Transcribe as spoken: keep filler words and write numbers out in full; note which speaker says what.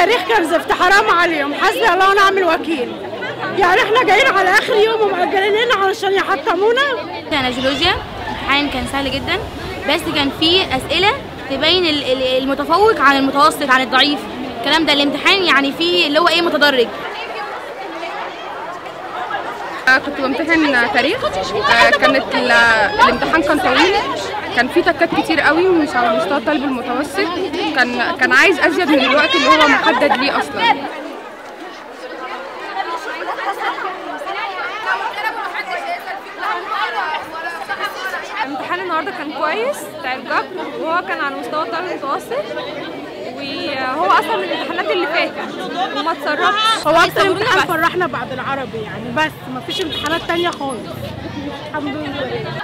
Speaker 1: التاريخ كان زفت، حرام عليهم، حسبي الله ونعم الوكيل. يعني احنا جايين على اخر يوم ومأجلين لنا علشان يحطمونا.
Speaker 2: انا جيولوجيا، الامتحان كان سهل جدا، بس كان فيه اسئله تبين المتفوق عن المتوسط عن الضعيف. الكلام ده الامتحان يعني فيه اللي هو ايه متدرج.
Speaker 3: كنت بمتحن تاريخ، كانت الامتحان كان طويل، كان فيه تكات كتير قوي مش على مستوى الطالب المتوسط، كان كان عايز ازيد من الوقت اللي هو محدد ليه اصلا.
Speaker 4: امتحان النهارده كان كويس بتاع الجبر، وهو كان على مستوى الطالب المتوسط، وهو اصلا من الامتحانات اللي فاتت وما اتسربش.
Speaker 1: هو اكتر امتحان فرحنا بعد العربي يعني، بس ما فيش امتحانات تانية خالص الحمد لله.